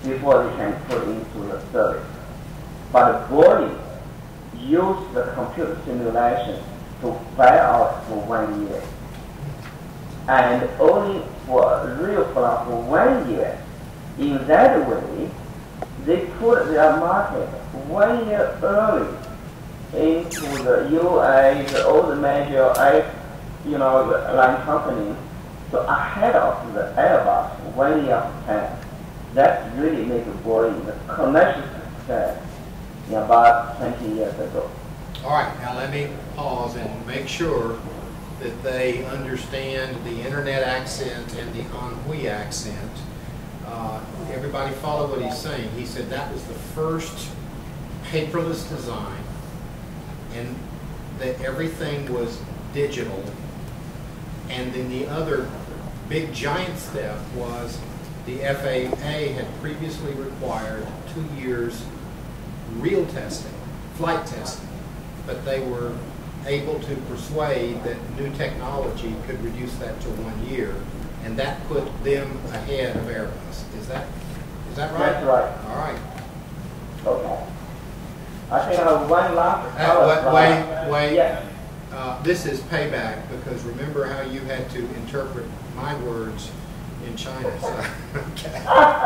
before they can put into the service. But Boeing used the computer simulation to fly out for 1 year. And only for real flight for 1 year. In that way, they put their market 1 year early into the UA, all the major line companies, so ahead of the Airbus 1 year time. That really made Boeing the commercial success about 20 years ago. All right, now let me pause and make sure that they understand the internet accent and the Anhui accent. Everybody follow what he's saying. He said that was the first paperless design and that everything was digital. And then the other big giant step was the FAA had previously required 2 years real testing, flight testing, but they were able to persuade that new technology could reduce that to 1 year, and that put them ahead of Airbus. Is that right? That's right. All right. Okay. I think I have one last Wait. Yeah. This is payback, because remember how you had to interpret my words in China. So, okay.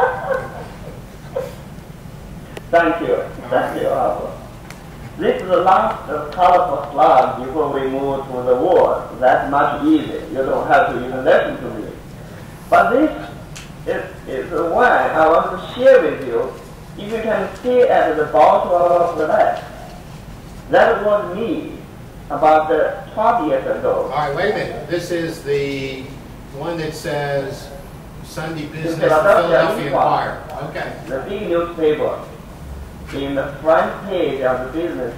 Thank you. Thank you, Albert. This is the last colorful slide before we move to the war. That's much easier. You don't have to even listen to me. But this is the one I want to share with you. If you can see at the bottom of the left, that was me about 12 years ago. All right, wait a minute. This is the one that says Sunday Business and Philadelphia Inquirer. Okay. The big newspaper. In the front page of the business,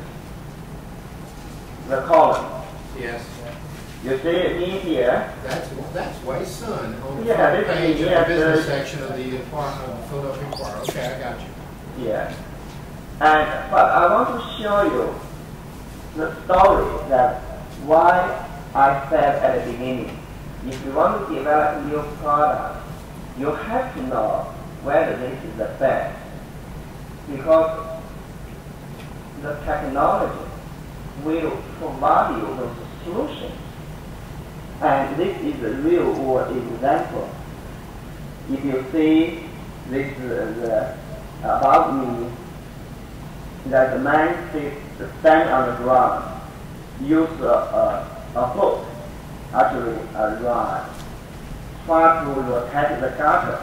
the column. Yes. You see it in here. That's Wei Sun on the Yeah, front page of the business the section of the Philadelphia Inquirer. Okay, I got you. Yeah. But I want to show you the story that why I said at the beginning, if you want to develop new products, you have to know whether this is the best. Because the technology will provide you with solutions. And this is a real world example. If you see this above me, that the man stand on the ground, use a hook, actually a rod, try to rotate the gutter.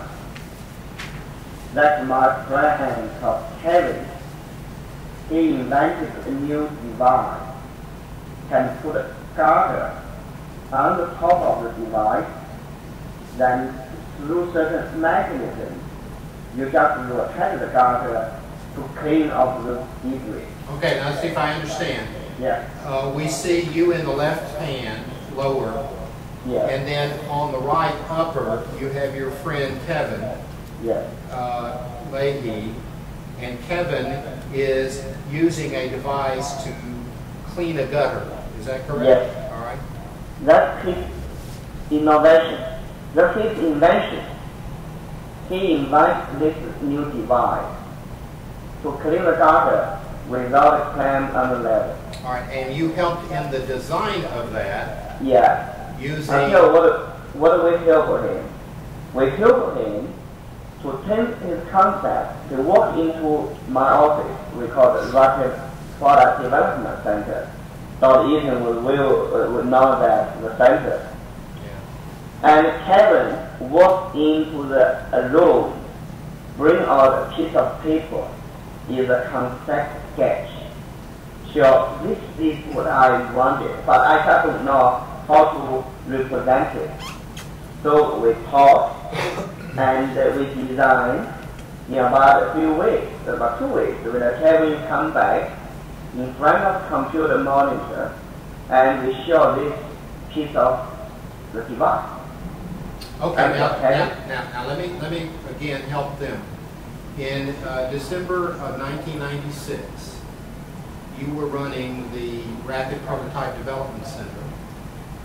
That's my friend called Kevin. He invented a new device. Can put a garter on the top of the device, then through certain mechanisms, you just rotate the garter to clean off the debris. Okay, now see if I understand. Yeah. We see you in the left hand, lower, Yeah. and then on the right upper, you have your friend Kevin. Yes. Leahy, and Kevin is using a device to clean a gutter. Is that correct? Yes. All right. That's his innovation. That's his invention. He invented this new device to clean the gutter without a clamp on the level. All right, and you helped in the design of that. Yeah. Using. What we help him? We help him to take his concept to walk into my office. We call it Rapid Product Development Center. Dr. Eaton will know that the center. Yeah. And Kevin walked into the room, bring out a piece of paper, is a concept sketch. So this is what I wanted, but I don't know how to represent it. So we talked and we designed in about a few weeks, about 2 weeks, when Kevin come back in front of the computer monitor and we show this piece of the device. Okay, now let me again help them. In December of 1996, you were running the Rapid Prototype Development Center,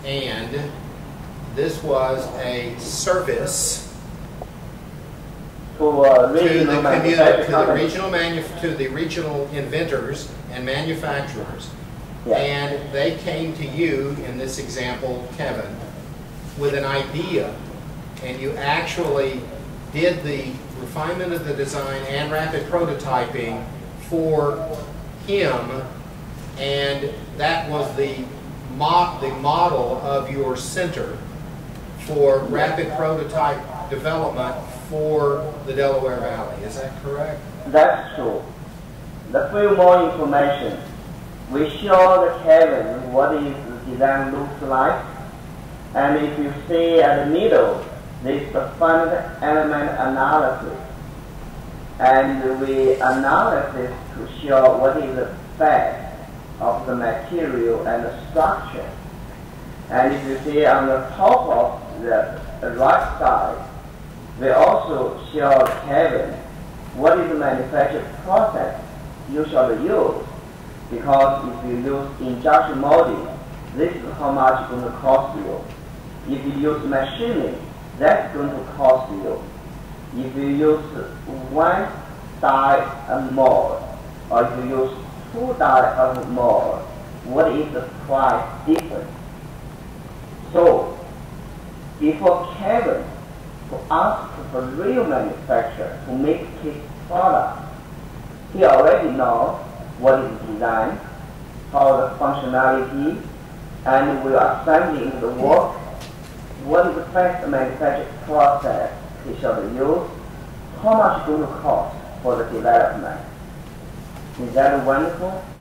and this was a service regional manufacturers, to the regional inventors and manufacturers. Yeah. And they came to you, in this example, Kevin, with an idea, and you actually did the refinement of the design and rapid prototyping for him, and that was the model of your center for rapid prototype development for the Delaware Valley. Is that correct? That's true. The few more information. We show the Kevin what is the design looks like, and if you see at the middle, this is the fund element analysis, and we analysis to show what is the effect of the material and the structure. And if you see on the top of the right side, we also show Kevin what is the manufacturing process you should use. Because if you use injection molding, this is how much it's going to cost you. If you use machining, that's going to cost you. If you use one die and mold, or if you use two die and mold, what is the price difference? So, before Kevin to ask the real manufacturer to make his product, he already knows what is design, how the functionality, and we are assembling into the work, what is the best manufacturing process he should use, how much it's going to cost for the development. Is that wonderful?